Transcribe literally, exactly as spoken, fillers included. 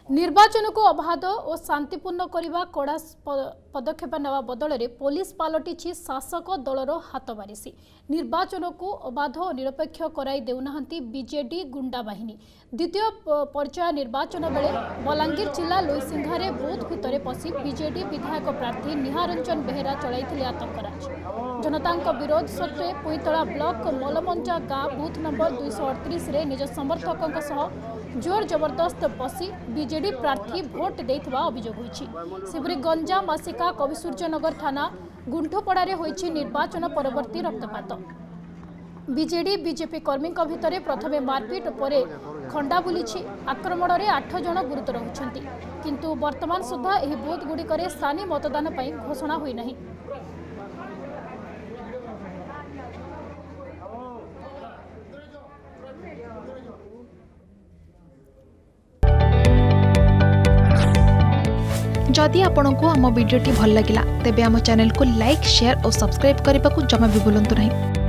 निर्वाचन को अबाध और शांतिपूर्ण करने कड़ा पदक्षेप नेवा बदल में पुलिस पलटि शासक दलर हाथ बारिशी। निर्वाचन को अबाध और निरपेक्ष कराई देउना बीजेडी गुंडा बाहिनी। द्वितीय पर्याय निर्वाचन बेले बलांगीर जिला लोईसिंघारे बूथ भितर पशि बीजेडी विधायक प्रार्थी निहारंजन बेहेरा चलाइथिले आतंकराज। जनता विरोध सत्वे पुईतला ब्लॉक मलमंजा गाँ बूथ नंबर दुई सौ अड़तीस निज समर्थकों सह जोर जबरदस्त पशि बीजेडी प्रार्थी भोट देथिबा अभियोग होईछि। सेबरी गंजाम आसिका कविसूर्यनगर थाना गुंठपड़ारे होईछि निर्वाचन परवर्ती रक्तपात। बीजेडी बीजेपी कर्मी भितर प्रथमे मारपिट परे खंडा बुलिछि। आक्रमण में आठ जन गुरुतर होइछन्ति, किंतु वर्तमान सुधा एही बूथ गुड़िकरे स्थानीय मतदान पई घोषणा होई नाही। जदि आपंक आम भिडी भल लगा तेब आम चैनल को लाइक शेयर और सब्सक्राइब करने को जमा भी भूलु नहीं।